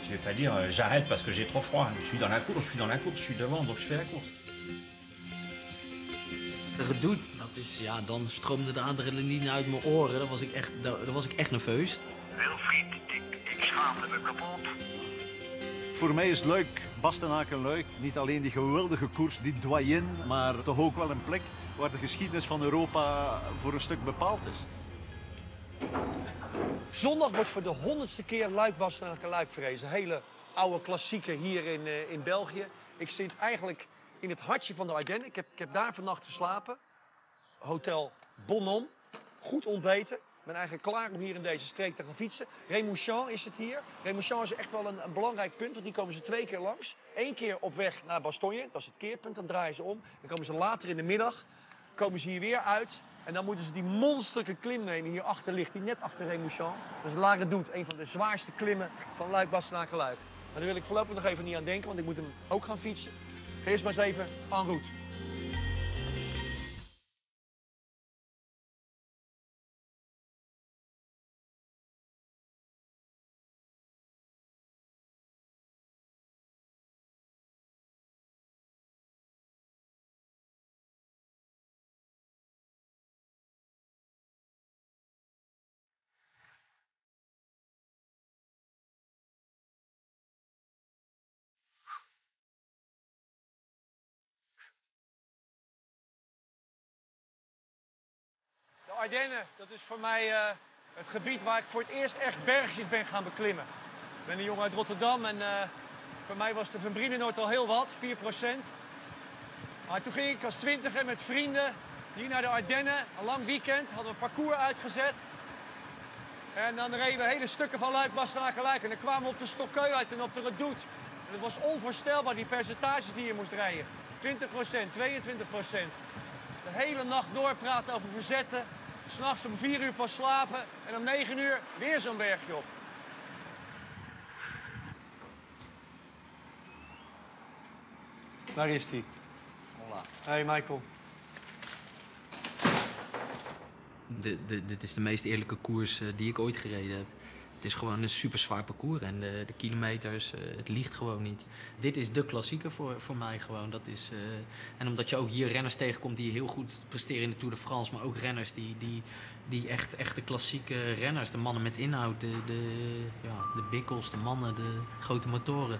Je vais pas dire j'arrête parce que j'ai trop froid. Je suis dans la course, je suis dans la course, je suis devant, donc je fais la course. Gedoe, dat is, ja, dan stroomde de adrenaline uit mijn oren. Dan was ik echt nerveus. Wilfried, ik schaamde me kapot. Voor mij is Luik, Bastenaken-Luik, niet alleen die geweldige koers, die doyen, maar toch ook wel een plek waar de geschiedenis van Europa voor een stuk bepaald is. Zondag wordt voor de 100ste keer Luik-Bastenaken-Luik verrezen. Een hele oude klassieker hier in België. Ik zit eigenlijk in het hartje van de Ardennen. Ik heb daar vannacht geslapen. Hotel Bonhomme. Goed ontbeten. Ik ben eigenlijk klaar om hier in deze streek te gaan fietsen. Remouchamps is het hier. Remouchamps is echt wel een belangrijk punt, want die komen ze 2 keer langs. 1 keer op weg naar Bastogne, dat is het keerpunt, dan draaien ze om. Dan komen ze later in de middag, komen ze hier weer uit. En dan moeten ze die monsterlijke klim nemen, hier achter ligt, die net achter Remouchamps. Dat is La Redoute, een van de zwaarste klimmen van Luik-Bastenaken-Luik. Maar daar wil ik voorlopig nog even niet aan denken, want ik moet hem ook gaan fietsen. Ga eerst maar eens even en route. De Ardennen, dat is voor mij het gebied waar ik voor het eerst echt bergjes ben gaan beklimmen. Ik ben een jongen uit Rotterdam en voor mij was de Van Brienenoord al heel wat, 4%. Maar toen ging ik als 20er met vrienden hier naar de Ardennen, een lang weekend, hadden we een parcours uitgezet. En dan reden we hele stukken van Luik-Bastenaken-Luik en dan kwamen we op de Stokkeu uit en op de Redoute. En het was onvoorstelbaar, die percentages die je moest rijden. 20%, 22%. De hele nacht doorpraten over verzetten. 's Nachts om 4 uur pas slapen en om 9 uur weer zo'n bergje op. Waar is die? Hola. Hey Michael. Dit is de meest eerlijke koers die ik ooit gereden heb. Het is gewoon een super zwaar parcours en de kilometers, het liegt gewoon niet. Dit is de klassieker voor mij gewoon. Dat is, en omdat je ook hier renners tegenkomt die heel goed presteren in de Tour de France, maar ook renners die echt de klassieke renners, de mannen met inhoud, de bikkels, de mannen, de grote motoren.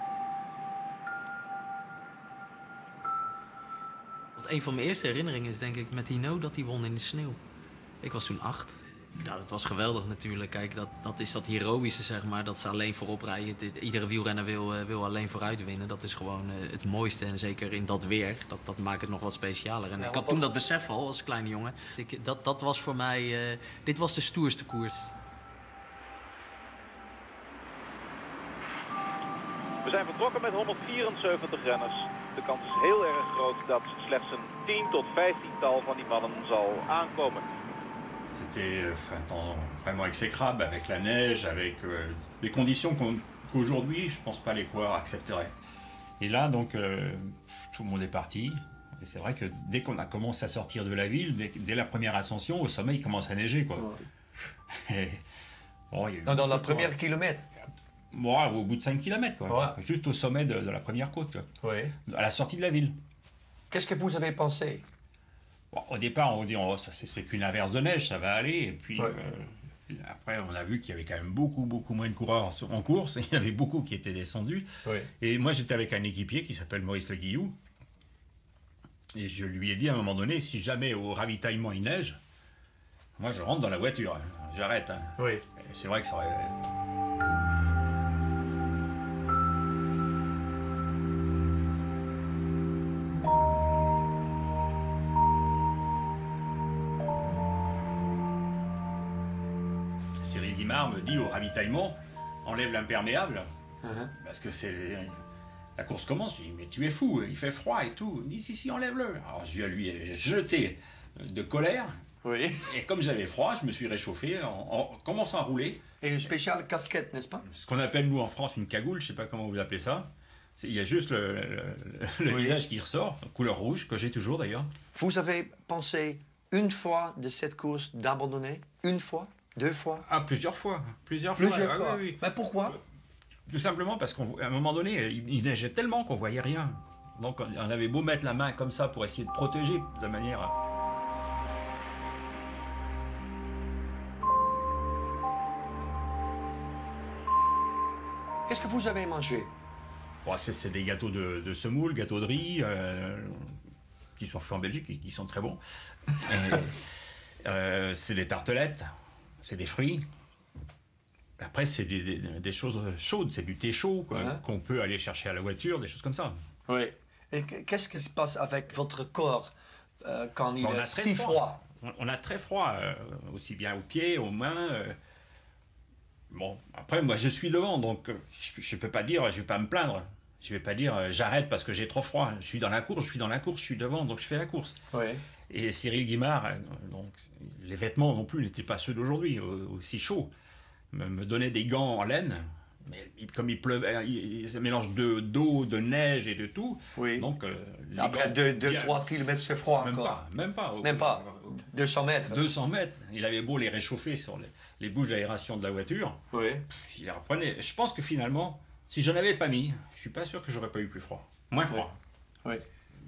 Want een van mijn eerste herinneringen is denk ik met Hinault dat hij won in de sneeuw. Ik was toen 8. Ja, dat was geweldig natuurlijk. Kijk, dat is dat heroïsche, zeg maar. Dat ze alleen voorop rijden. Iedere wielrenner wil alleen vooruit winnen. Dat is gewoon het mooiste. En zeker in dat weer. Dat maakt het nog wat specialer. En Ja, ik had toen dat besef al als kleine jongen. Dat was voor mij... dit was de stoerste koers. We zijn vertrokken met 174 renners. De kans is heel erg groot dat slechts een 10 tot 15-tal van die mannen zal aankomen. C'était un temps vraiment exécrable avec la neige, avec des conditions qu'aujourd'hui je pense pas les coureurs accepteraient. Et là donc tout le monde est parti. Et c'est vrai que dès qu'on a commencé à sortir de la ville, dès la première ascension, au sommet il commence à neiger quoi. Et, bon, il y a eu Dans la première kilomètre. Bon, au bout de 5 km quoi. Ouais. Juste au sommet de la première côte quoi. Oui. À la sortie de la ville. Qu'est-ce que vous avez pensé? Bon, au départ, on dit oh, ça c'est qu'une averse de neige, ça va aller. Et puis Ouais. après, on a vu qu'il y avait quand même beaucoup moins de coureurs en course. Il y avait beaucoup qui étaient descendus. Oui. Et moi, j'étais avec un équipier qui s'appelle Maurice Le Guillou. Et je lui ai dit à un moment donné, si jamais au ravitaillement il neige, moi je rentre dans la voiture, j'arrête. Hein. Oui. Et c'est vrai que ça aurait... Cyril Guimard me dit au ravitaillement, enlève l'imperméable, parce que la course commence. Je dis, mais tu es fou, il fait froid et tout. Il me dit, si, enlève-le. Alors je lui ai jeté de colère, Oui. et comme j'avais froid, je me suis réchauffé en commençant à rouler. Et une spéciale casquette, n'est-ce pas? Ce qu'on appelle nous en France une cagoule, je sais pas comment vous appelez ça. Il y a juste le Oui. visage qui ressort, couleur rouge, que j'ai toujours d'ailleurs. Vous avez pensé une fois de cette course d'abandonner? Une fois? 2 fois? Ah, plusieurs fois. Plusieurs Plusieurs fois. fois. Ah, oui, oui. Mais pourquoi? Tout simplement parce qu'à un moment donné, il neigeait tellement qu'on voyait rien. Donc on avait beau mettre la main comme ça pour essayer de protéger de manière... Qu'est-ce que vous avez mangé? Bon, c'est des gâteaux de semoule, gâteaux de riz, qui sont faits en Belgique et qui sont très bons. C'est des tartelettes, c'est des fruits. Après, c'est des choses chaudes, c'est du thé chaud qu'on peut aller chercher à la voiture, des choses comme ça. Oui. Et qu'est-ce qui se passe avec votre corps quand il est si froid? On a très froid, aussi bien aux pieds, aux mains. Bon, après, moi, je suis devant, donc je ne peux pas dire, je ne vais pas me plaindre. Je ne vais pas dire, j'arrête parce que j'ai trop froid. Je suis dans la course, je suis devant, donc je fais la course. Oui. Et Cyril Guimard, donc, les vêtements non plus n'étaient pas ceux d'aujourd'hui, aussi chauds. Me donnait des gants en laine, mais comme il pleuvait, c'est un mélange d'eau, de neige et de tout. Oui. Donc, après 2-3 km, c'est froid encore. Même pas. Même pas. 200 mètres. 200 mètres. Il avait beau les réchauffer sur les bouches d'aération de la voiture. Oui. Il les reprenait. Je pense que finalement, si je n'avais pas mis, je suis pas sûr que j'aurais pas eu plus froid. Moins froid. Oui.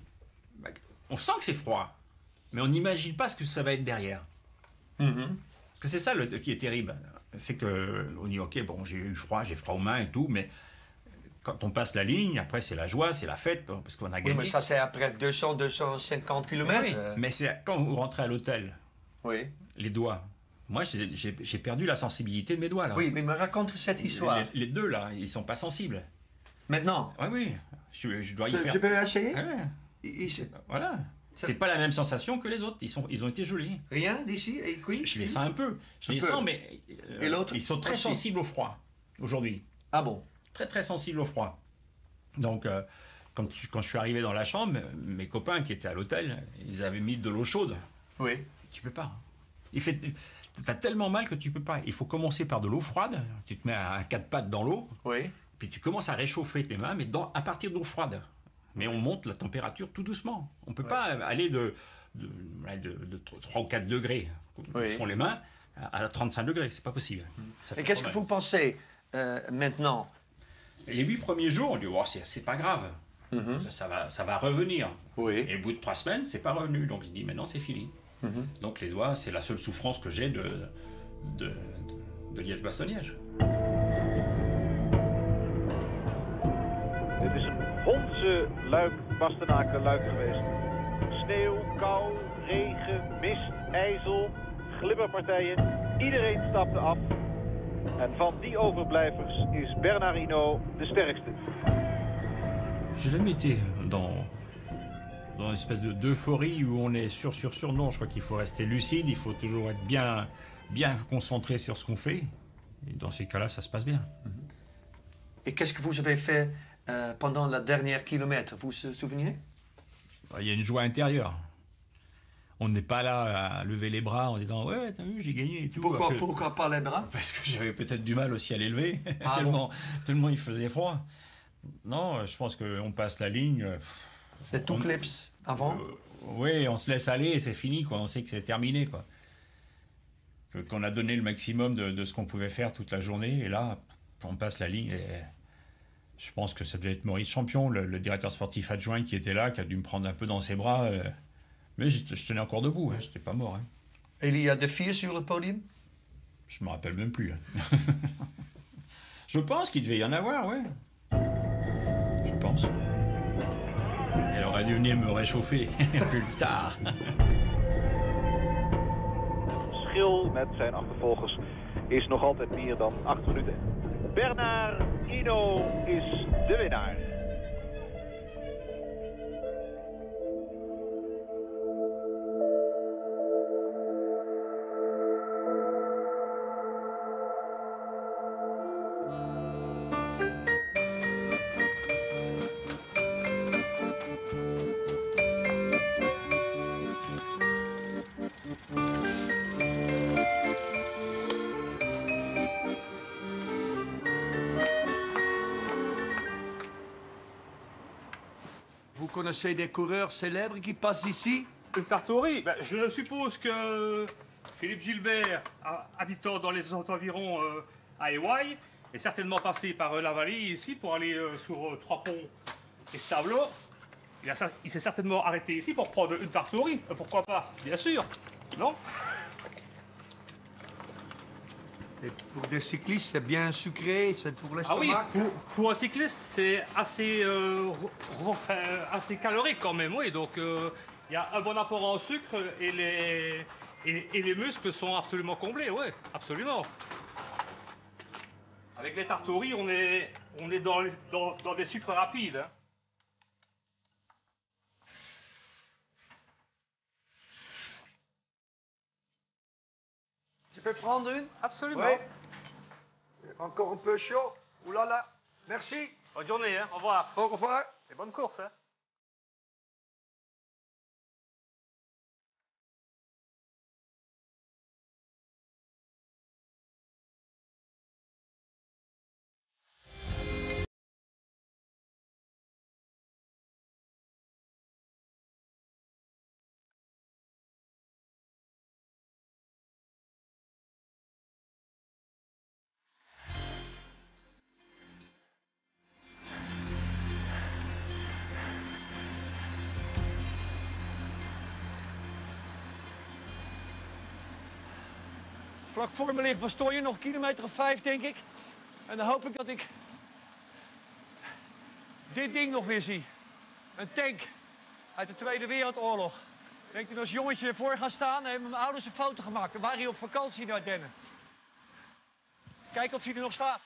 On sent que c'est froid, mais on n'imagine pas ce que ça va être derrière. Parce que c'est ça qui est terrible. C'est qu'on dit, ok, bon, j'ai froid aux mains et tout, mais quand on passe la ligne, après c'est la joie, c'est la fête, parce qu'on a gagné. Oui, mais ça c'est après 200-250 km. Oui, mais c'est quand vous rentrez à l'hôtel, les doigts. Moi, j'ai perdu la sensibilité de mes doigts, là. Oui, mais me raconte cette histoire. Les deux, là, ils sont pas sensibles. Maintenant? Oui. Je dois y faire... Je peux essayer? Voilà. C'est pas la même sensation que les autres. Ils ont été gelés. Rien d'ici? Je les sens un peu. Je les sens, mais et l'autre? Ils sont très sensibles au froid aujourd'hui. Ah bon? Très très sensibles au froid. Donc quand je suis arrivé dans la chambre, mes copains qui étaient à l'hôtel, ils avaient mis de l'eau chaude. Oui. Tu peux pas. T'as tellement mal que tu peux pas. Il faut commencer par de l'eau froide. Tu te mets à 4 pattes dans l'eau. Oui. Puis tu commences à réchauffer tes mains, mais à partir d'eau froide. Mais on monte la température tout doucement. On ne peut pas aller de 3 ou 4 degrés, où font les mains, à 35 degrés. C'est pas possible. Et qu'est-ce que vous pensez maintenant? Les 8 premiers jours, on dit, oh, c'est pas grave. Ça va revenir. Oui. Et au bout de 3 semaines, c'est pas revenu. Donc je dis, maintenant c'est fini. Donc les doigts, c'est la seule souffrance que j'ai de Liège-Bastogne-Liège. Dit is een Hondse Luik-Bastenaken-Luik geweest. Sneeuw, kou, regen, mist, ijzel, glibberpartijen. Iedereen stapte af. En van die overblijvers is Bernard Hinault de sterkste. J'ai jamais été dans une espèce d'euphorie où on est sûr. Non, je crois qu'il faut rester lucide, il faut toujours être bien concentré sur ce qu'on fait. Et dans ces cas-là, ça se passe bien. Et qu'est-ce que vous avez fait pendant la dernière kilomètre? Vous vous souvenez? Il y a une joie intérieure. On n'est pas là à lever les bras en disant « Ouais, t'as vu, j'ai gagné et tout ». Pourquoi pas les bras? Parce que j'avais peut-être du mal aussi à les lever, tellement il faisait froid. Non, je pense qu'on passe la ligne... C'est tout clips avant? Oui, on se laisse aller et c'est fini, quoi. On sait que c'est terminé, quoi. Qu'on a donné le maximum de ce qu'on pouvait faire toute la journée, et là, on passe la ligne. Et je pense que ça devait être Maurice Champion, le directeur sportif adjoint qui était là, qui a dû me prendre un peu dans ses bras. Mais je tenais encore debout, je n'étais pas mort. Hein. Et il y a des filles sur le podium? Je me rappelle même plus. Je pense qu'il devait y en avoir, oui. Je pense. Elle aurait dû venir me réchauffer plus tard. Schil met zijn achtervolgers is nog altijd meer dan 8 minuten. Bernard Hinault is de winnaar. Vous connaissez des coureurs célèbres qui passent ici? Sartori, je suppose que Philippe Gilbert, habitant dans les environs à Hawaï, est certainement passé par la vallée ici pour aller sur 3 ponts et ce tableau. Il s'est certainement arrêté ici pour prendre une Sartori. Pourquoi pas? Bien sûr. Non? Et pour des cyclistes, c'est bien sucré, c'est pour l'estomac. Ah oui, pour un cycliste, c'est assez, assez calorique quand même, oui. Donc, il y a un bon apport en sucre et les muscles sont absolument comblés, oui, absolument. Avec les Tartori, on est dans des sucres rapides. Hein. Tu peux prendre une? Absolument. Oui. Encore un peu chaud. Ouh là là. Merci. Bonne journée, hein. Au revoir. Au revoir. Et bonne course. Hein. Vlak voor me ligt Bastogne, nog 1,5 kilometer denk ik. En dan hoop ik dat ik dit ding nog weer zie. Een tank uit de Tweede Wereldoorlog. Ik ben toen als jongetje voor gaan staan en hebben mijn ouders een foto gemaakt. Dan waren hier op vakantie in de Ardennen. Kijken of hij er nog staat.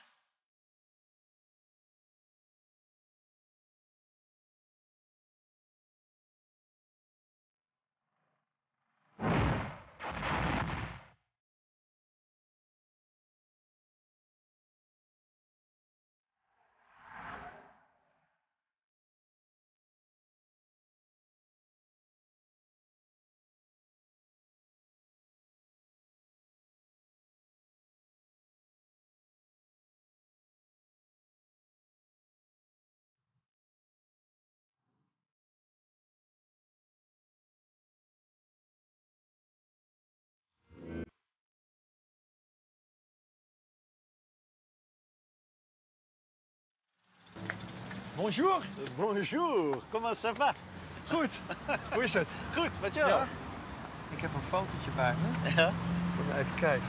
Bonjour. Bonjour. Comment ça va? Goed. Hoe is het? Goed, met jou? Ja. Ik heb een fotootje bij me. Ja. Even kijken.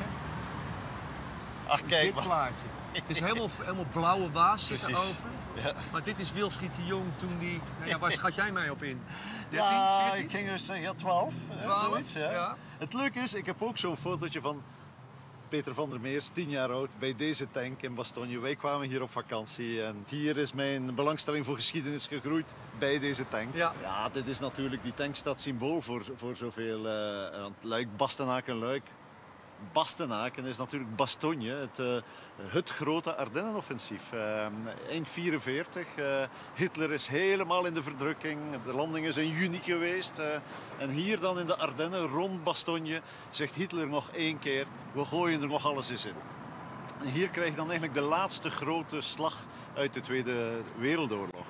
Ach, kijk Dit maar. plaatje. Het is helemaal blauwe waas zit Precies. erover. Ja. Maar dit is Wilfried de Jong toen die... Nou ja, waar schat jij mij op in? 13, Ja, 14? ik ging dus zeggen 12. 12, Zoiets, ja. ja. Het leuke is, ik heb ook zo'n fotootje van Peter van der Meers, 10 jaar oud, bij deze tank in Bastogne. Wij kwamen hier op vakantie en hier is mijn belangstelling voor geschiedenis gegroeid bij deze tank. Ja. Ja, dit is natuurlijk, die tank staat symbool voor zoveel. Luik, Bastenaken, Luik. Bastenaken is natuurlijk Bastogne, het grote Ardennenoffensief. Eind 1944, Hitler is helemaal in de verdrukking. De landing is in juni geweest. En hier dan in de Ardennen, rond Bastogne, zegt Hitler nog 1 keer, we gooien er nog alles eens in. En hier krijg je dan eigenlijk de laatste grote slag uit de Tweede Wereldoorlog.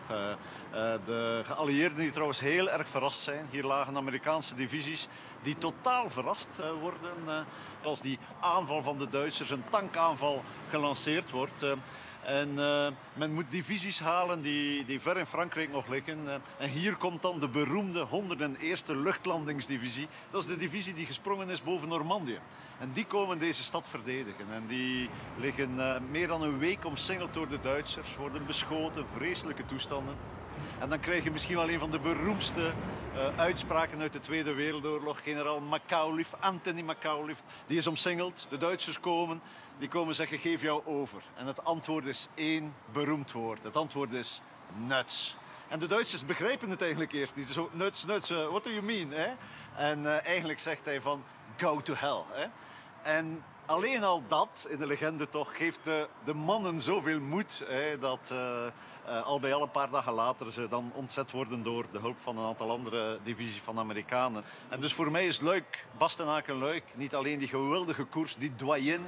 De geallieerden die trouwens heel erg verrast zijn. Hier lagen Amerikaanse divisies die totaal verrast worden als die aanval van de Duitsers, een tankaanval, gelanceerd wordt. En men moet divisies halen die ver in Frankrijk nog liggen. En hier komt dan de beroemde 101e luchtlandingsdivisie. Dat is de divisie die gesprongen is boven Normandië. En die komen deze stad verdedigen. En die liggen meer dan een week omsingeld door de Duitsers, worden beschoten, vreselijke toestanden. En dan krijg je misschien wel een van de beroemdste uitspraken uit de Tweede Wereldoorlog. Generaal Macauliffe, Anthony Macauliffe, die is omsingeld. De Duitsers komen, die komen zeggen, geef jou over. En het antwoord is 1 beroemd woord. Het antwoord is nuts. En de Duitsers begrijpen het eigenlijk eerst niet. Zo, nuts, what do you mean? Hè? En eigenlijk zegt hij van, go to hell. Hè? En alleen al dat, in de legende toch, geeft de mannen zoveel moed, hè, dat al bij al een paar dagen later ze dan ontzet worden door de hulp van een aantal andere divisies van Amerikanen. En dus voor mij is Luik, Bastenaken, Luik, niet alleen die geweldige koers, die doyen,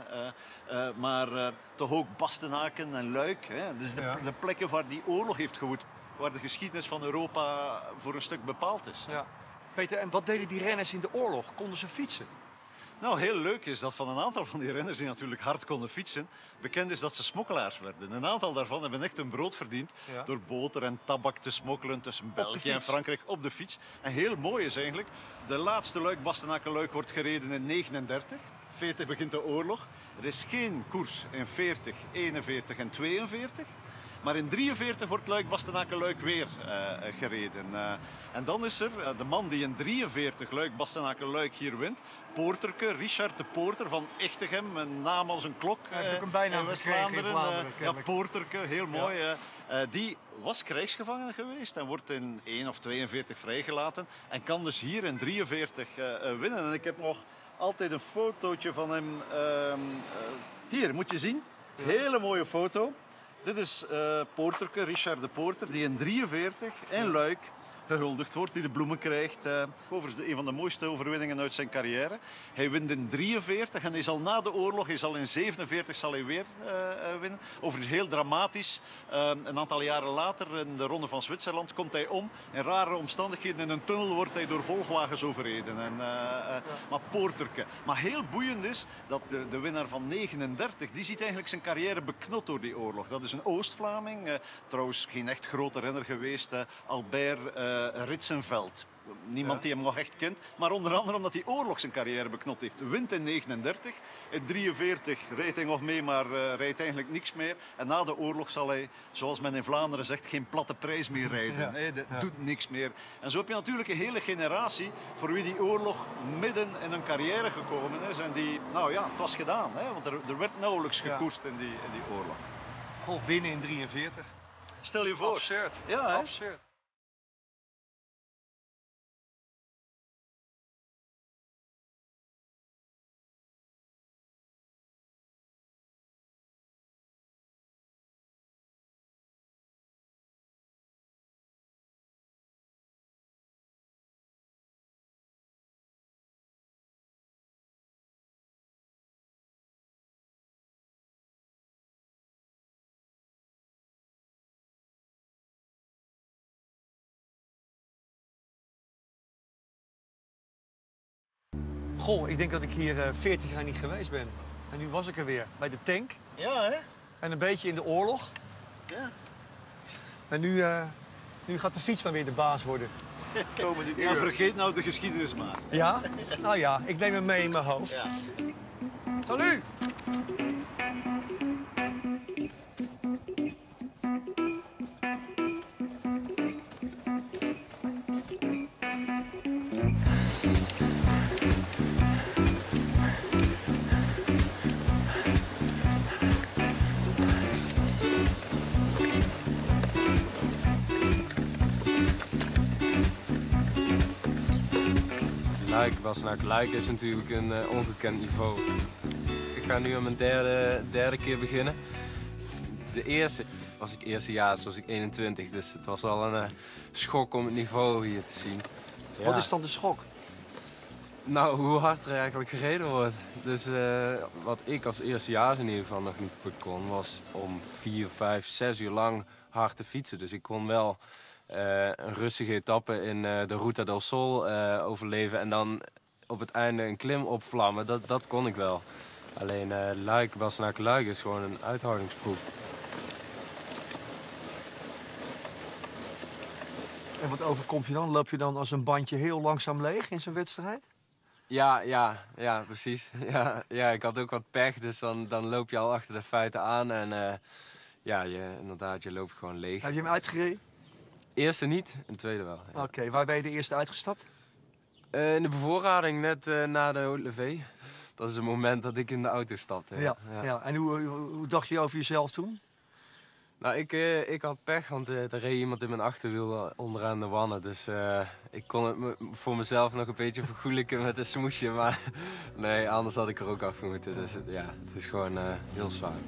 maar toch ook Bastenaken en Luik. Hè. Dus de plekken waar die oorlog heeft gewoed, waar de geschiedenis van Europa voor een stuk bepaald is. Ja. Peter, en wat deden die renners in de oorlog? Konden ze fietsen? Nou, heel leuk is dat van een aantal van die renners die natuurlijk hard konden fietsen, bekend is dat ze smokkelaars werden. Een aantal daarvan hebben echt hun brood verdiend door boter en tabak te smokkelen tussen België en Frankrijk op de fiets. En heel mooi is eigenlijk, de laatste Luik-Bastenaken-Luik wordt gereden in 39. 40 begint de oorlog. Er is geen koers in 40, 41 en 42. Maar in 43 wordt Luik-Bastenaken-Luik weer gereden. En dan is er de man die in 43 Luik-Bastenaken-Luik hier wint. Poorterke, Richard de Poorter van Echtegem, een naam als een klok in West-Vlaanderen. Ja, Poorterke, heel mooi. Die was krijgsgevangen geweest en wordt in 1 of 42 vrijgelaten. En kan dus hier in 43 winnen. En ik heb nog altijd een fotootje van hem. Hier, moet je zien. Hele mooie foto. Dit is Poorterke, Richard de Poorter, die in 43 in Luik gehuldigd wordt, die de bloemen krijgt. Overigens een van de mooiste overwinningen uit zijn carrière. Hij wint in 43 en hij zal na de oorlog, hij zal in 47 zal hij weer winnen. Overigens heel dramatisch. Een aantal jaren later, in de Ronde van Zwitserland, komt hij om. In rare omstandigheden, in een tunnel wordt hij door volgwagens overreden. Maar Poorterke. Maar heel boeiend is dat de winnaar van 39, die ziet eigenlijk zijn carrière beknot door die oorlog. Dat is een Oost-Vlaming, trouwens geen echt grote renner geweest, Albert Ritsenveld. Niemand die hem nog echt kent, maar onder andere omdat hij oorlog zijn carrière beknot heeft. Wint in 39, in 43 rijdt hij nog mee, maar rijdt eigenlijk niks meer. En na de oorlog zal hij, zoals men in Vlaanderen zegt, geen platte prijs meer rijden. Hij doet niks meer. En zo heb je natuurlijk een hele generatie voor wie die oorlog midden in hun carrière gekomen is. En die, nou ja, het was gedaan, hè? Want er werd nauwelijks gekoerst in die oorlog. Goh, winnen in 43. Stel je voor. Absurd. Ja, hè? Absurd. Goh, ik denk dat ik hier 40 jaar niet geweest ben. En nu was ik er weer, bij de tank. Ja, hè? En een beetje in de oorlog. Ja. En nu gaat de fiets maar weer de baas worden. Ja, vergeet nou de geschiedenis maar. Ja? Nou ja, ik neem hem mee in mijn hoofd. Ja. Salut! Luik is natuurlijk een ongekend niveau. Ik ga nu aan mijn derde keer beginnen. De eerste was ik eerstejaars, was ik 21, dus het was al een schok om het niveau hier te zien. Ja. Wat is dan de schok? Nou, hoe hard er eigenlijk gereden wordt. Dus wat ik als eerstejaars in ieder geval nog niet goed kon, was om 4, 5, 6 uur lang hard te fietsen. Dus ik kon wel een rustige etappe in de Ruta del Sol overleven en dan op het einde een klim opvlammen. Dat kon ik wel. Alleen Luik is gewoon een uithoudingsproef. En wat overkomt je dan? Loop je dan als een bandje heel langzaam leeg in zo'n wedstrijd? Ja, precies. Ja, ik had ook wat pech, dus dan loop je al achter de feiten aan. En inderdaad, je loopt gewoon leeg. Heb je hem uitgereden? Eerste niet, een tweede wel. Ja. Oké, waar ben je de eerste uitgestapt? In de bevoorrading, net na de Haute-Levée. Dat is het moment dat ik in de auto stapte. Ja. En hoe dacht je over jezelf toen? Nou, ik had pech, want er reed iemand in mijn achterwiel onderaan de wannen. Dus ik kon het voor mezelf nog een beetje vergoelijken met een smoesje. Maar nee, anders had ik er ook af moeten. Dus ja, het is gewoon heel zwaar.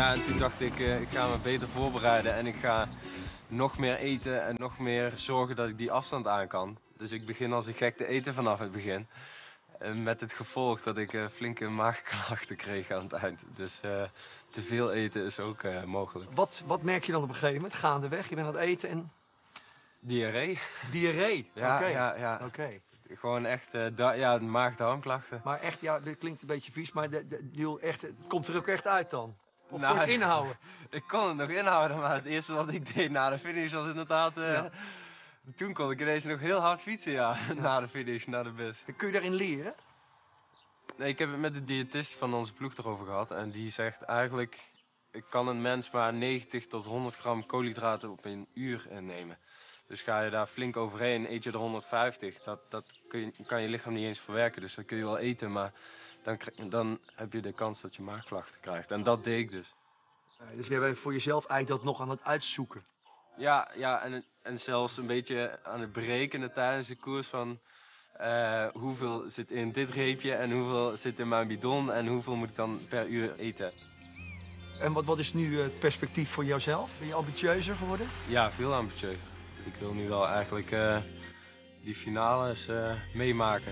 Ja, en toen dacht ik ga me beter voorbereiden en ik ga nog meer eten en nog meer zorgen dat ik die afstand aan kan. Dus ik begin als een gek te eten vanaf het begin. Met het gevolg dat ik flinke maagklachten kreeg aan het eind. Dus te veel eten is ook mogelijk. Wat merk je dan op een gegeven moment? Gaandeweg, je bent aan het eten en... Diarree. Diarree? Ja, Oké. ja. Oké. Gewoon echt maag-darmklachten. Maar echt, ja, dit klinkt een beetje vies, maar het komt er ook echt uit dan? Of Nou, kon je het inhouden? Ik kon het nog inhouden, maar het eerste wat ik deed na de finish was inderdaad... Ja. Toen kon ik ineens nog heel hard fietsen, ja. Na de finish, na de bus. Kun je daarin leren? Nee, ik heb het met de diëtist van onze ploeg erover gehad. En die zegt eigenlijk, kan een mens maar 90 tot 100 gram koolhydraten op een uur nemen. Dus ga je daar flink overheen, eet je er 150, dat kan je lichaam niet eens verwerken. Dus dat kun je wel eten, maar dan heb je de kans dat je maagklachten krijgt. En dat deed ik dus. Dus jij bent voor jezelf eigenlijk dat nog aan het uitzoeken? Ja, en zelfs een beetje aan het berekenen tijdens de koers van hoeveel zit in dit reepje en hoeveel zit in mijn bidon en hoeveel moet ik dan per uur eten. En wat is nu het perspectief voor jouzelf? Ben je ambitieuzer geworden? Ja, veel ambitieuzer. Ik wil nu wel eigenlijk die finales meemaken.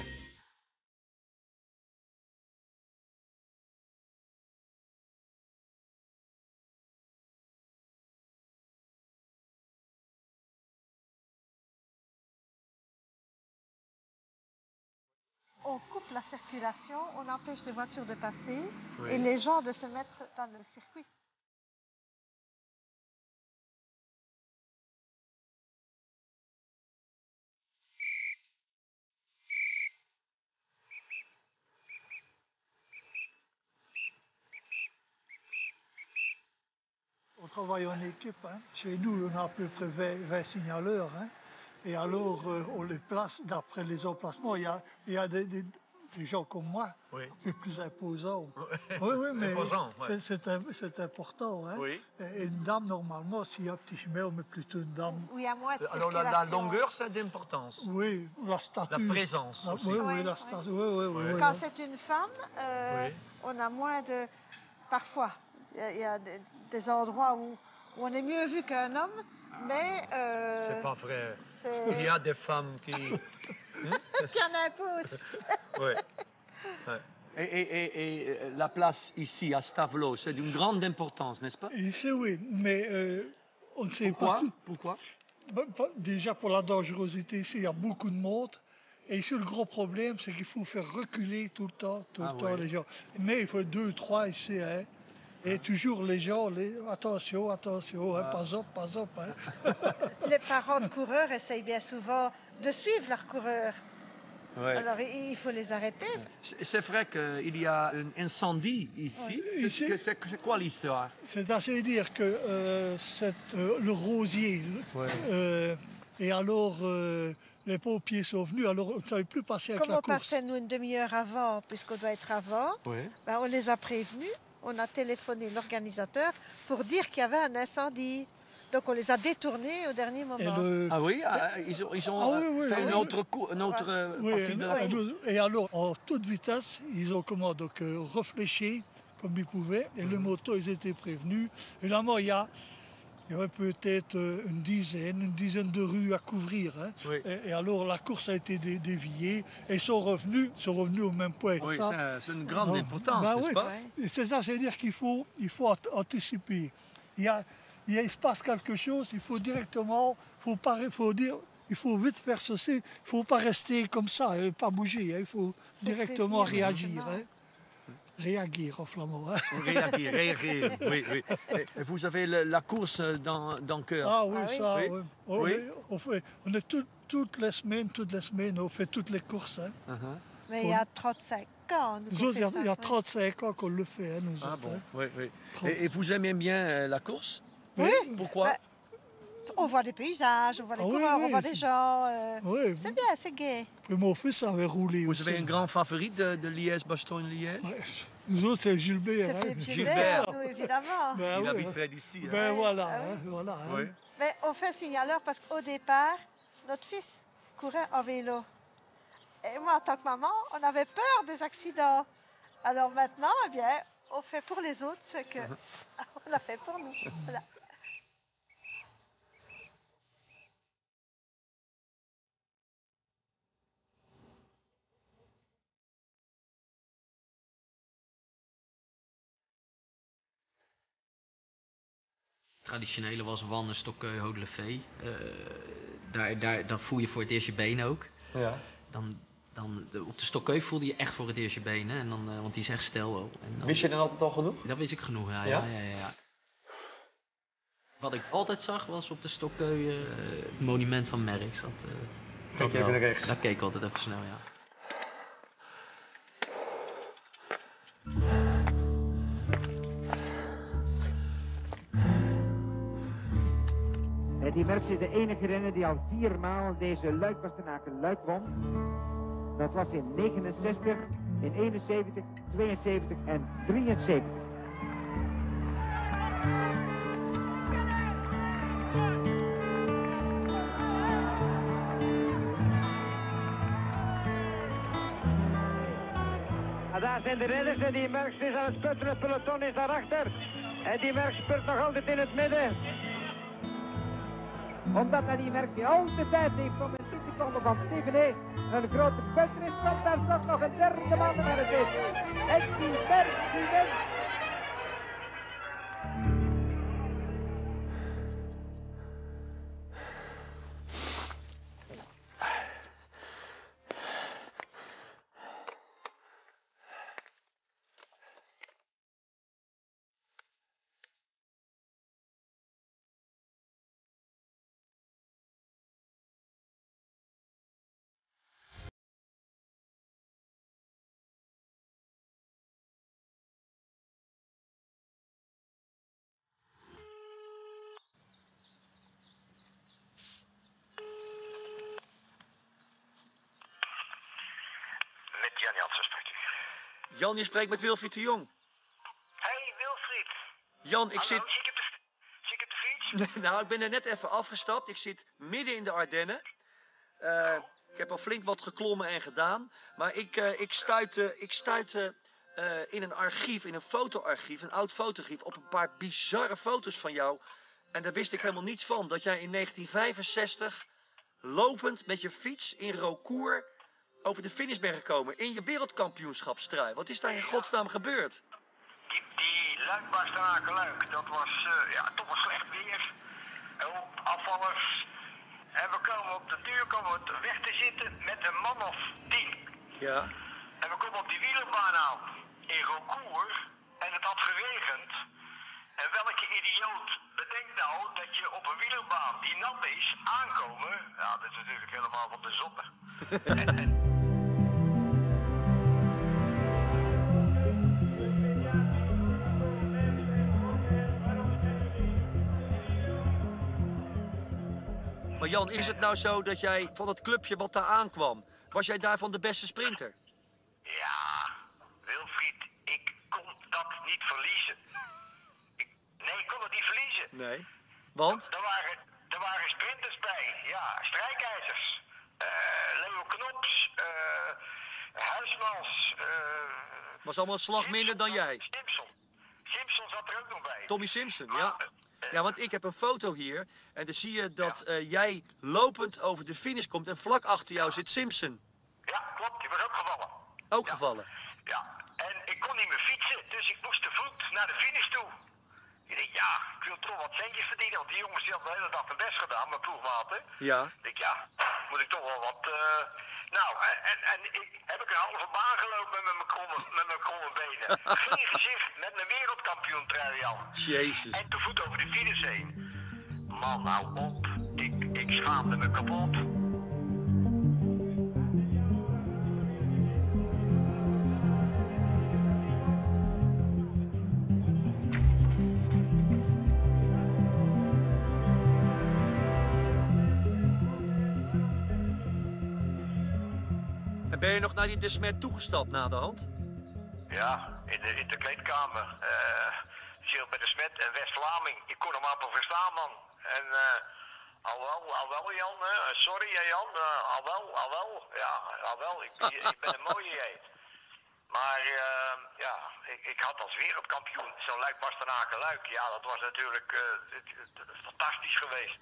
On coupe la circulation, on empêche les voitures de passer Oui. et les gens de se mettre dans le circuit. On travaille en équipe. Hein. Chez nous, on a à peu près 20 signaleurs. Hein. Et alors, on les place d'après les emplacements. Il y a des gens comme moi, Oui. un peu plus imposants. Oui, mais Imposant, ouais. c'est important. Hein. Oui. Et une dame, normalement, s'il y a un petit chemin, on met plutôt une dame. Où il y a moins de Alors circulation. la longueur, c'est d'importance. Oui, la statue. La présence aussi. Oui, Oui, la oui. statue. Oui. Quand c'est une femme, Oui. on a moins de... Parfois, il y a des endroits où on est mieux vu qu'un homme, mais... C'est pas vrai. c'est- Il y a des femmes qui... qui en imposent. Oui. Ouais. Et la place ici, à Stavelot, c'est d'une grande importance, n'est-ce pas? Ici, oui, mais on ne sait Pourquoi? pas tout. Pourquoi? Déjà pour la dangerosité, ici, il y a beaucoup de monde. Et ici, le gros problème, c'est qu'il faut faire reculer tout le temps ouais. les gens. Mais il faut 2, 3 ici. Hein. Et toujours les gens, attention, hein, pas up. Hein. Les parents de coureurs essayent bien souvent de suivre leurs coureurs. Ouais. Alors il faut les arrêter. C'est vrai qu'il y a un incendie ici. Oui, ici. C'est quoi l'histoire? C'est assez dire que le rosier, et alors les pompiers sont venus, alors on ne savait plus passer avec Comme la on course. passait nous une demi-heure avant, puisqu'on doit être avant, Oui. ben, on les a prévenus. On a téléphoné l'organisateur pour dire qu'il y avait un incendie. Donc on les a détournés au dernier moment. Ah oui, ils ont fait une autre partie de la course. Et alors, en toute vitesse, ils ont réfléchi comme ils pouvaient. Et le moto, ils étaient prévenus. Évidemment, il y avait peut-être une dizaine de rues à couvrir. Hein. Oui. Et alors, la course a été déviée. Et ils sont revenus au même point. Oui, Ça, c'est une grande importance, ben n'est-ce oui. pas? Et c'est ça, c'est-à-dire qu'il faut anticiper. Il se passe quelque chose, il faut directement, il faut vite faire ceci, il ne faut pas rester comme ça, pas bouger, hein, il faut directement réagir. Hein. Réagir en flamand. Hein. Réagir, oui. Et vous avez la course dans le cœur. Ah oui, Ah oui. ça, Oui. oui. Oui. On est toutes les semaines, on fait toutes les courses. Hein. Mais il y a 35 ans, nous Nous autres, qu'on fait il y a ça, 35 ans qu'on le fait, hein, nous Ah autres. bon, Hein. oui. Et vous aimez bien la course? Oui. Pourquoi? Ben, on voit des paysages, on voit les Ah oui, coureurs, oui, on voit c'est- des gens. Oui, C'est bien, c'est gai. puis mon fils avait roulé Vous aussi. avez un grand favori de Liège-Bastogne-Liège? Ouais, nous autres, c'est Gilbert. C'est hein. Philippe Gilbert. Gilbert, nous, évidemment. Ben Il oui, habite hein. près d'ici. Hein? Ben Oui, voilà, ah oui. hein, voilà. Hein. Oui. Mais on fait signaleur parce qu'au départ, notre fils courait en vélo. Et moi, en tant que maman, on avait peur des accidents. Alors maintenant, eh bien, on fait pour les autres ce que on a fait pour nous. Voilà. Traditionele was wandelen, stokken, haut de levé. Dan voel je voor het eerst je benen ook. Ja. Op de stokkeu voelde je echt voor het eerst je benen. En dan, want die is echt stijl ook. Wist je dan altijd al genoeg? Dat wist ik genoeg, ja. Ja? Ja. Wat ik altijd zag was op de stokkeu het monument van Merckx. Kijk je even naar rechts. Daar keek ik altijd even snel, ja. Eddy Merckx is de enige renner die al 4 maal deze Luik-Bastenaken-Luik won. Dat was in 69, in 71, 72 en 73. En daar zijn de renners. Eddy Merckx is aan het sputteren, het peloton is daarachter. Eddy Merckx spurt nog altijd in het midden. Omdat Eddy Merckx die al de tijd heeft om een 10 seconden van Stevenet een grote spurter is, komt daar toch nog een derde man naar het is. Eddy Merckx die wint. Met Jan Jansen spreekt u. Jan, je spreekt met Wilfried de Jong. Hey Wilfried. Jan, ik Hallo, zit... zie ik op de fiets? Nou, ik ben er net even afgestapt. Ik zit midden in de Ardennen. Ik heb al flink wat geklommen en gedaan. Maar ik stuitte in een archief, in een fotoarchief, een oud fotoarchief, op een paar bizarre foto's van jou. En daar wist ik helemaal niets van. Dat jij in 1965 lopend met je fiets in Rocourt over de finish bent gekomen. In je wereldkampioenschapstrui. Wat is daar in godsnaam gebeurd? Die Luik-Bastenaken-Luik, dat was toch wel slecht weer. Ook afvallers. En we komen op de duur weg te zitten met een man of 10. Ja. En we komen op die wielerbaan aan in Rocourt en het had geregend. En welke idioot bedenkt nou dat je op een wielerbaan die nat is aankomen? Ja, dat is natuurlijk helemaal van de zotte. Maar Jan, is het nou zo dat jij van het clubje wat daar aankwam, was jij daarvan de beste sprinter? Ja, Wilfried, ik kon dat niet verliezen. Ik kon het niet verliezen. Nee. Want? Er waren sprinters bij, ja, strijkijzers. Leo Knops, Huismans. Was allemaal een slag minder dan jij. Simpson zat er ook nog bij. Tommy Simpson, ja. Ja, want ik heb een foto hier en dan zie je dat jij lopend over de finish komt en vlak achter jou zit Simpson. Ja, klopt, die was ook gevallen. Ook gevallen? Ja, en ik kon niet meer fietsen, dus ik moest te voet naar de finish toe. Ik denk, ja, ik wil toch wat centjes verdienen, want die jongens die hadden de hele dag hun best gedaan, mijn ploegmaten. Ja. Ik denk, ja, moet ik toch wel wat... Nou, en heb ik een halve baan gelopen met mijn kromme benen. Geen gezicht met mijn wereldkampioentrui aan. Jezus. En te voet over de finish heen. Man, nou op. Ik schaamde me kapot. En ben je nog naar die De Smet toegestapt na de hand? Ja, in de kleedkamer. Gilles bij De Smet en West Vlaming. Ik kon hem amper verstaan, man. En alwel Jan, sorry Jan, alwel. Ja, alwel, ik ben een mooie jij. Maar ja, ik had als wereldkampioen zo'n Luik Bastenaken Luik. Ja, dat was natuurlijk fantastisch geweest.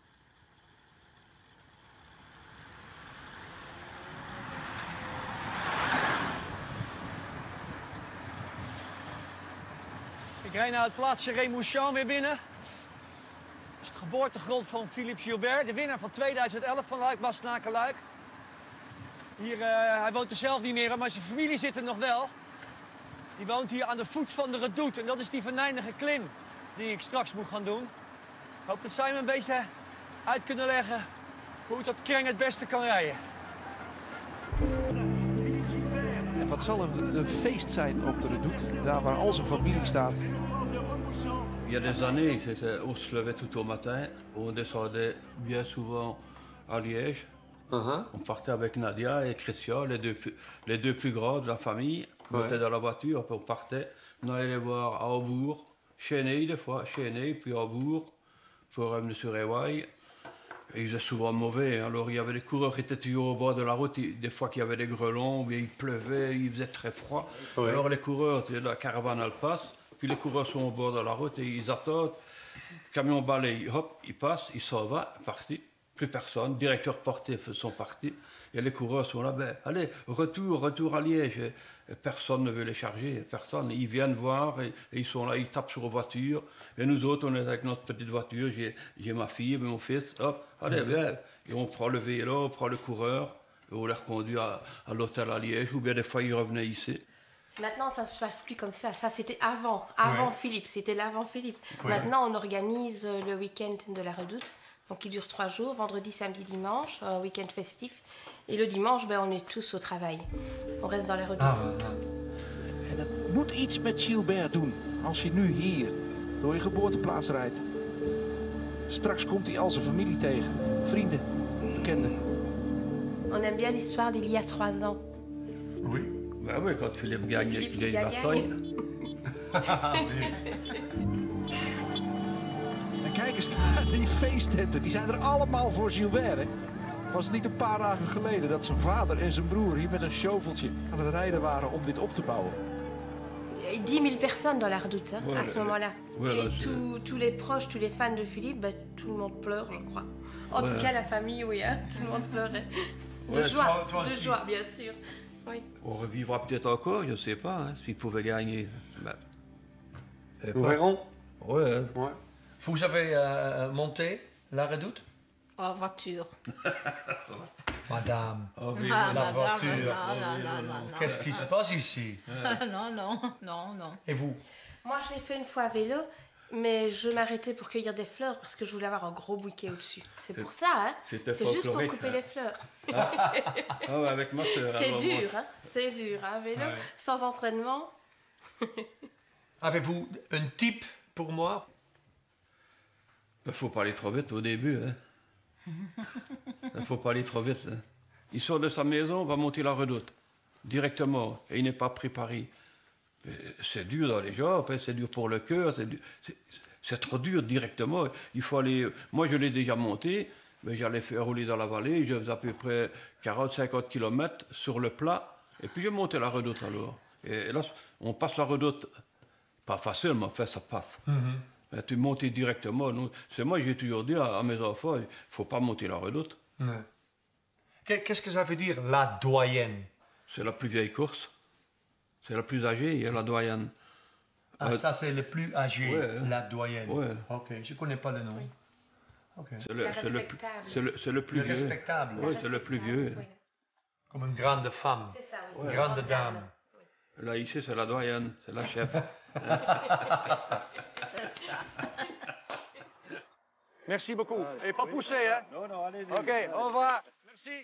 Ik rijd naar het plaatsje Remouchamp weer binnen. Dat is de geboortegrond van Philippe Gilbert, de winnaar van 2011 van Luik Bastenaken Luik. Hier, hij woont er zelf niet meer, maar zijn familie zit er nog wel. Die woont hier aan de voet van de Redoute. En dat is die venijnige klim die ik straks moet gaan doen. Ik hoop dat zij me een beetje uit kunnen leggen hoe ik dat kreng het beste kan rijden. En wat zal een feest zijn op de Redoute, daar waar al zijn familie staat. Il y a des années, on se levait tout au matin, on descendait bien souvent à Liège. On partait avec Nadia et Christian, les deux plus grands de la famille. On montait dans la voiture, puis on partait. On allait les voir à Hambourg, Chéney des fois, Chéney, puis Hambourg, pour revenir sur Ewaï. Et il faisait souvent mauvais, alors il y avait des coureurs qui étaient toujours au bord de la route, des fois qu'il y avait des grêlons, il pleuvait, il faisait très froid. Alors les coureurs, la caravane elle passe, puis les coureurs sont au bord de la route et ils attendent. Le camion balaye, hop, il passe, il s'en va, parti. Plus personne, directeurs sportifs sont partis. Et les coureurs sont là, ben, allez, retour à Liège. Et personne ne veut les charger, personne. Ils viennent voir et ils sont là, ils tapent sur la voiture. Et nous autres, on est avec notre petite voiture, j'ai ma fille, mon fils, hop, allez, bien. Et on prend le vélo, on prend le coureur, et on les reconduit à l'hôtel à Liège, ou bien des fois ils revenaient ici. Maintenant, ça ne se passe plus comme ça. Ça, c'était avant Philippe, c'était l'avant Philippe. Ouais. Maintenant, on organise le week-end de la Redoute. Donc, il dure 3 jours, vendredi, samedi, dimanche, un week-end festif. Et le dimanche, ben, on est tous au travail. On reste dans les Redoutes. En dat moet iets met Gilbert doen, als je nu hier door je geboorteplaats rijdt. Straks komt hij al zijn familie tegen, vrienden, bekenden. On aime bien l'histoire d'il y a 3 ans. Oui. Ben oui, quand Philippe gagne, il Bastogne. En kijk eens naar die feesttenten, die zijn er allemaal voor Gilbert. Hè? Was het niet een paar dagen geleden dat zijn vader en zijn broer hier met een shoveltje aan het rijden waren om dit op te bouwen? 10 000 personnes dans la Redoute hein, à ce moment-là. Voilà, et tous les proches, tous les fans de Philippe, ben, tout le monde pleure, je crois. En tout cas, la famille, oui, hein, tout le monde pleurait. De joie, toi de aussi. joie, bien sûr. Oui. On revivra peut-être encore, je ne sais pas, hein, s'il pouvait gagner. Ben, Nous verrons. Ouais. Vous avez monté la Redoute? En voiture. Madame, Ah, la madame, voiture. non. Qu'est-ce qui se passe ici? Non. Et vous? Moi, je l'ai fait une fois à vélo, mais je m'arrêtais pour cueillir des fleurs parce que je voulais avoir un gros bouquet au-dessus. C'est pour ça, hein. C'est juste pour folklorique, couper hein. les fleurs. Ah ouais, avec ma soeur. C'est dur, hein. C'est dur, hein, vélo, sans entraînement. Avez-vous un tip pour moi? Il ne faut pas aller trop vite au début. Hein. Il ne faut pas aller trop vite. Hein. Il sort de sa maison, va monter la Redoute, directement, et il n'est pas préparé. C'est dur dans les jambes, c'est dur pour le cœur, c'est trop dur directement. Il faut aller. Moi, je l'ai déjà monté, mais j'allais faire rouler dans la vallée, je faisais à peu près 40-50 km sur le plat, et puis je montais la Redoute alors. Et là, on passe la Redoute, pas facile, mais enfin, ça passe. Ben, tu montes directement. C'est moi, j'ai toujours dit à mes enfants, il ne faut pas monter la Redoute. Qu'est-ce que ça veut dire, la doyenne? C'est la plus vieille course. C'est la plus âgée, la doyenne. Ah, ça, c'est le plus âgé, ouais, la doyenne. Ouais. Ok, je ne connais pas le nom. Okay. C'est le plus vieux. Respectable. Oui, c'est le plus vieux. Comme une grande femme. C'est ça, oui. Une grande dame. Là, ici, c'est la doyenne, c'est la chef. C'est ça. Merci beaucoup. Et pas pousser, hein? Non, allez. Ok, au revoir. Merci.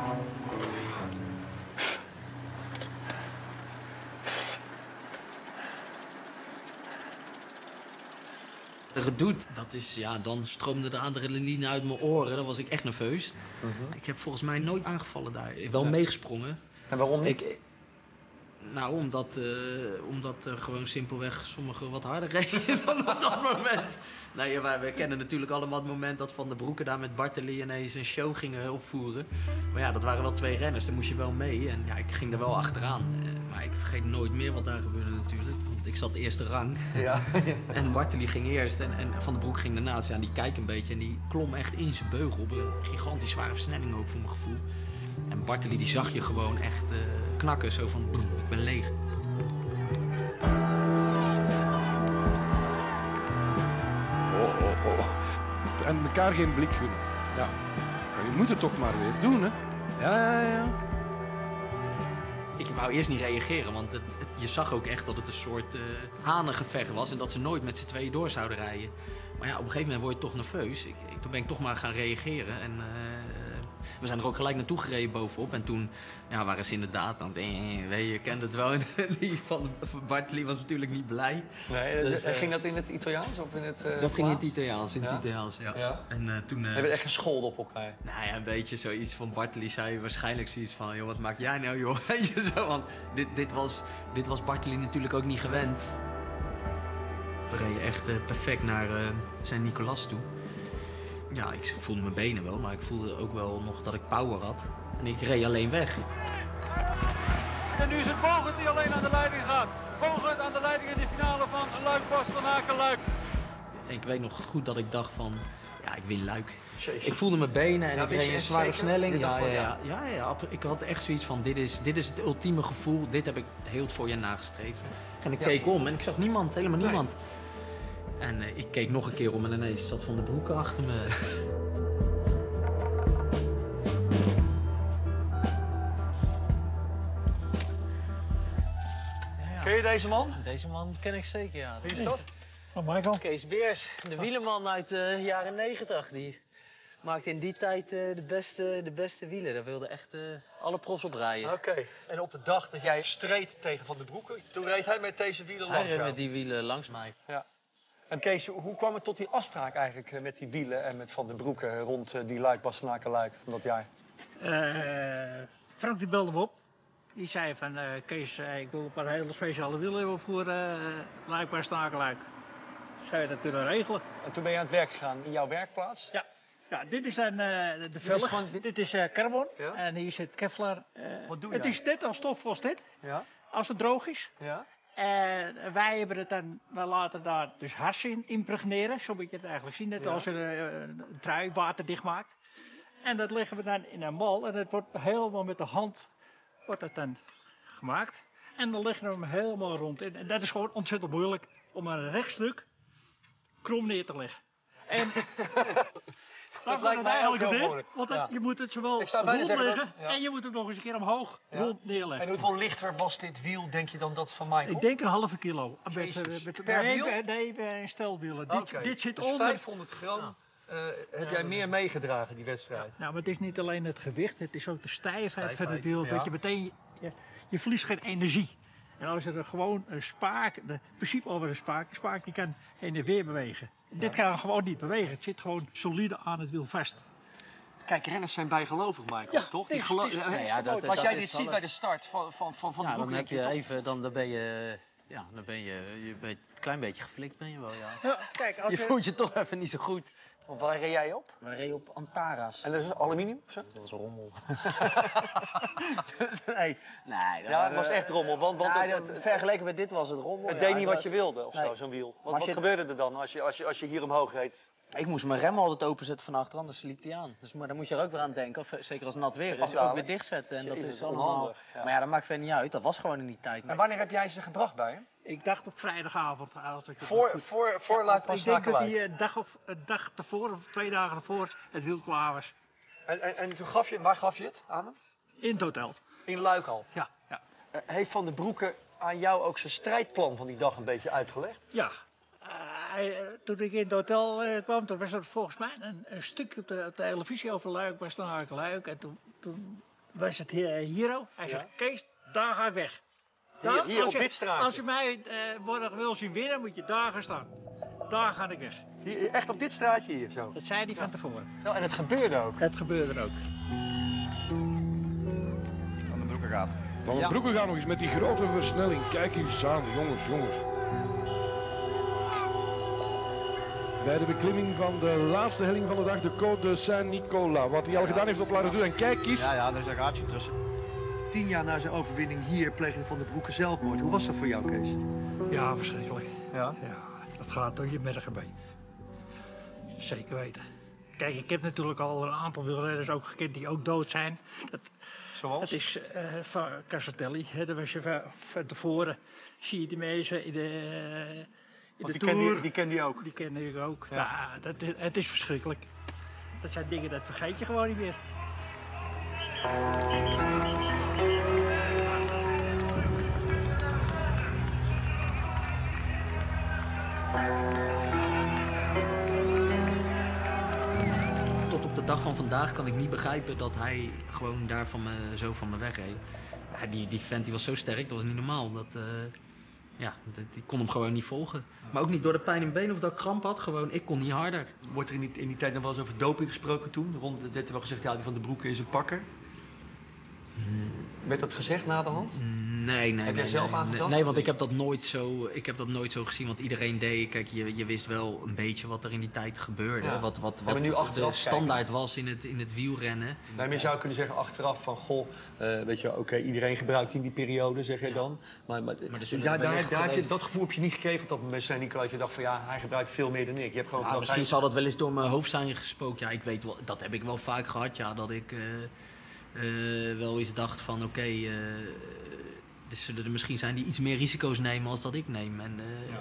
De Redoute, dat is, ja, dan stroomde de adrenaline uit mijn oren. Dan was ik echt nerveus. Ik heb volgens mij nooit aangevallen daar. Wel meegesprongen. En waarom niet? Nou, omdat gewoon simpelweg sommigen wat harder reden dan op dat moment. Nou ja, we kennen natuurlijk allemaal het moment dat Van der Broeke daar met Bartoli ineens een show gingen opvoeren. Maar ja, dat waren wel 2 renners, daar moest je wel mee. En ja, ik ging er wel achteraan. Maar ik vergeet nooit meer wat daar gebeurde natuurlijk. Want ik zat eerste rang. Ja. En Bartoli ging eerst en Van der Broek ging daarnaast. Ja, en die kijkt een beetje en die klom echt in zijn beugel op een gigantisch zware versnelling ook voor mijn gevoel. En Bartoli die zag je gewoon echt knakken, zo van ik ben leeg. En elkaar geen blik gunnen. Ja. Maar je moet het toch maar weer doen, hè? Ja. Ik wou eerst niet reageren, want je zag ook echt dat het een soort hanengevecht was en dat ze nooit met z'n tweeën door zouden rijden. Maar ja, op een gegeven moment word je toch nerveus. Toen ben ik toch maar gaan reageren en we zijn er ook gelijk naartoe gereden bovenop. En toen waren ze inderdaad aan je kent het wel. Die van Bartoli was natuurlijk niet blij. Nee, dus, ging dat in het Italiaans of in het dat ging in het Italiaans, ja. En toen... Hebben we echt gescholden op elkaar? Nou ja, een beetje zoiets van Bartoli zei waarschijnlijk zoiets van... joh, wat maak jij nou, joh? Weet je zo, want dit was Bartoli natuurlijk ook niet gewend. We reden echt perfect naar Saint-Nicolas toe. Ja, ik voelde mijn benen wel, maar ik voelde ook wel nog dat ik power had. En ik reed alleen weg. En nu is het Vogelt die alleen aan de leiding gaat. Vogelt aan de leiding in de finale van Luik-Bastenaken-Luik. En ik weet nog goed dat ik dacht van, ja, ik win Luik. Ik voelde mijn benen en ik reed een zware versnelling. Ja. Ik had echt zoiets van, dit is het ultieme gevoel. Dit heb ik heel het voorjaar nagestreefd. En ik keek om en ik zag niemand, helemaal niemand. En ik keek nog een keer om en ineens zat Van der Broeke achter me. Ken je deze man? Deze man ken ik zeker, ja. Wie is dat? Michael. Kees Beers, de wielerman uit de jaren 90. Die maakte in die tijd de beste wielen. Daar wilden echt alle profs op rijden. Oké. En op de dag dat jij streed tegen Van der Broeke, toen reed hij met deze wielen langs jou? Hij reed met die wielen langs mij. Ja. En Kees, hoe kwam het tot die afspraak eigenlijk met die wielen en met Van der Broeke rond die Luik-Bastenaken-Luik van dat jaar? Frank die belde me op. Die zei van, Kees, ik wil een paar hele speciale wielen hebben voor Luik-Bastenaken-Luik. Zou je dat kunnen regelen? En toen ben je aan het werk gegaan in jouw werkplaats? Ja. Ja, dit is dan de velg. Dit is carbon. Ja? En hier zit Kevlar. Wat doe je Het is net als stof als dit. Ja? Als het droog is. Ja? En wij hebben het dan, we laten daar dus hars in impregneren. Zo moet je het eigenlijk zien. Net als een trui waterdicht maakt. En dat leggen we dan in een mal. En het wordt helemaal met de hand wordt het dan gemaakt. En dan leggen we hem helemaal rond. En dat is gewoon ontzettend moeilijk om een rechtstuk krom neer te leggen. En dat lijkt mij eigenlijk het moeilijk. Want je moet het zowel rond leggen en je moet hem nog eens een keer omhoog rond neerleggen. En hoeveel lichter was dit wiel, denk je dan dat van Michael? Ik denk een halve kilo. Per wiel? Nee, stelwielen. Dit zit dus onder... 500 gram heb jij meer meegedragen die wedstrijd? Nou, maar het is niet alleen het gewicht, het is ook de stijfheid van het wiel. Dat je meteen, je verliest geen energie. En als er gewoon een spaak, het principe over een spaak die kan heen en weer bewegen. Dit kan gewoon niet bewegen, het zit gewoon solide aan het wiel vast. Kijk, renners zijn bijgelovig, Michael, toch? Als jij dit ziet bij de start van de Broek, dan heb je even, dan ben je een klein beetje geflikt ben je wel, ja. Kijk, je voelt je toch even niet zo goed. Waar reed jij op? We reden op Antaras. En dat is aluminium of zo? Dat was rommel. nee, het was echt rommel. Want vergeleken met dit was het rommel. Het deed niet wat je wilde of zo, zo'n wiel. Wat gebeurde er dan als je hier omhoog reed? Ik moest mijn rem altijd openzetten van achter, anders liep die aan. Dus, maar daar moet je er ook weer aan denken. Of, zeker als het nat weer is, ook weer dichtzetten. En dat is allemaal... Ja. Maar ja, dat maakt verder niet uit. Dat was gewoon in die tijd. En wanneer heb jij ze gebracht bij hem? Ik dacht op vrijdagavond. Voor Luik-Bastenaken-Luik? Ik denk dat hij een dag tevoren of 2 dagen tevoren het wiel klaar was. En toen waar gaf je het aan hem? In het hotel. In Luik al? Ja. Heeft Van der Broeke aan jou ook zijn strijdplan van die dag een beetje uitgelegd? Ja. Toen ik in het hotel kwam, toen was er volgens mij een stukje op de televisie over Luik-Bastenaken-Luik. En toen was het Hero. Hij zegt, Kees, daar ga ik weg. Hier als op dit straatje? Als je mij morgen wil zien winnen, moet je daar gaan staan. Daar ga ik weg. Hier, echt op dit straatje hier zo? Dat zei hij van tevoren. Zo, en het gebeurde ook? Het gebeurde ook. Van den Broeke gaat. Van den Broeke gaat nog eens met die grote versnelling. Kijk eens aan, jongens. Bij de beklimming van de laatste helling van de dag, de Côte de Saint-Nicolas. Wat hij al gedaan heeft op La Redoute. En kijk eens. Ja, er is een gaatje tussen. 10 jaar na zijn overwinning hier pleegde Van den Broeke zelfmoord. Hoe was dat voor jou, Kees? Ja, verschrikkelijk. Ja? Ja, dat gaat door je mergenbeen. Zeker weten. Kijk, ik heb natuurlijk al een aantal wielrenners ook gekend die ook dood zijn. Zoals? Dat is van Casatelli. Daar was je van tevoren. Zie je die mensen in de Tour. Die kende je ook? Die kende ik ook. Ja. Het is verschrikkelijk. Dat zijn dingen, dat vergeet je gewoon niet meer. Tot op de dag van vandaag kan ik niet begrijpen dat hij gewoon daar zo van me wegreed. Ja, die vent die was zo sterk, dat was niet normaal. Ik kon hem gewoon niet volgen. Maar ook niet door de pijn in benen of dat ik kramp had, gewoon, ik kon niet harder. Wordt er in die tijd nog wel eens over doping gesproken toen? Werd er wel gezegd, ja, die Van den Broeke is een pakker? Werd dat gezegd na de hand? Nee. Heb jij zelf aan gedacht? Nee, want ik heb dat nooit zo gezien. Want iedereen deed, kijk, je wist wel een beetje wat er in die tijd gebeurde. Ja. Wat maar nu de standaard was in het wielrennen. Nee, maar je zou kunnen zeggen achteraf van, goh, weet je, oké, iedereen gebruikt in die periode, zeg je dan. Maar dat gevoel heb je niet gekregen op dat moment, zijn Nicola, dat je dacht van, ja, hij gebruikt veel meer dan ik. Je hebt gewoon misschien zal dat wel eens door mijn hoofd zijn gespookt. Ja, ik weet wel, dat heb ik wel vaak gehad, ja, dat ik wel eens dacht van, oké, er zullen er misschien zijn die iets meer risico's nemen als dat ik neem. En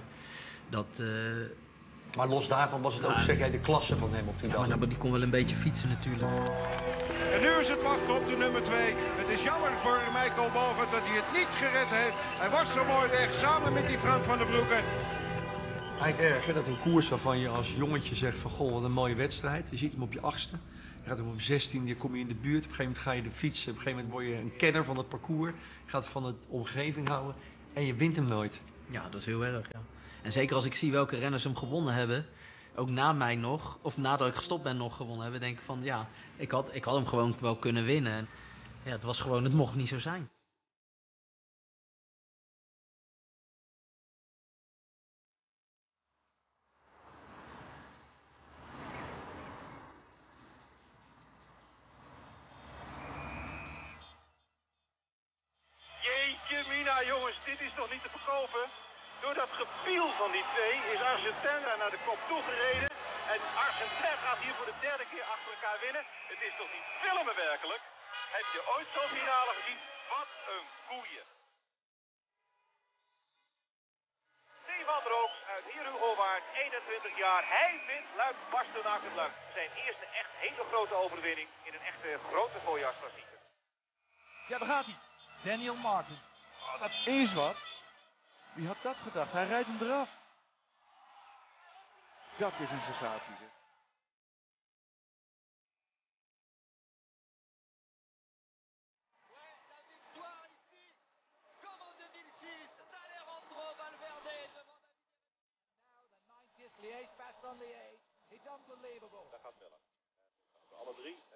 Maar los daarvan was het ook, zeg jij, de klasse van hem op die dag? Maar die kon wel een beetje fietsen natuurlijk. En nu is het wachten op de nummer 2. Het is jammer voor Michael Bogert dat hij het niet gered heeft. Hij was zo mooi weg, samen met die Frank van den Broeke. Eigenlijk erg, hè, dat een koers waarvan je als jongetje zegt van, goh, wat een mooie wedstrijd. Je ziet hem op je 8e. Je gaat hem op 16, je kom je in de buurt. Op een gegeven moment ga je de fietsen. Op een gegeven moment word je een kenner van het parcours. Je gaat van het omgeving houden. En je wint hem nooit. Ja, dat is heel erg, ja. En zeker als ik zie welke renners hem gewonnen hebben. Ook na mij nog, of nadat ik gestopt ben nog gewonnen hebben. Denk ik van, ja, ik had hem gewoon wel kunnen winnen. Ja, het mocht niet zo zijn. Jeetje mina jongens, dit is toch niet te verkopen? Door dat gepiel van die twee is Argentina naar de kop toegereden. En Argentina gaat hier voor de 3e keer achter elkaar winnen. Het is toch niet filmen werkelijk? Heb je ooit zo'n finale gezien? Wat een koeien. Stefan Droogs uit Heerhugowaard, 21 jaar. Hij wint Luik-Bastenaken-Luik. Zijn eerste echt hele grote overwinning in een echte grote voorjaarsklassieker. Ja, daar gaat hij. Daniel Martin. Oh, dat is wat. Wie had dat gedacht? Hij rijdt hem eraf. Dat is een sensatie, zeg. Liège passed on the 8. It's unbelievable. Daar gaat Miller. Alle drie.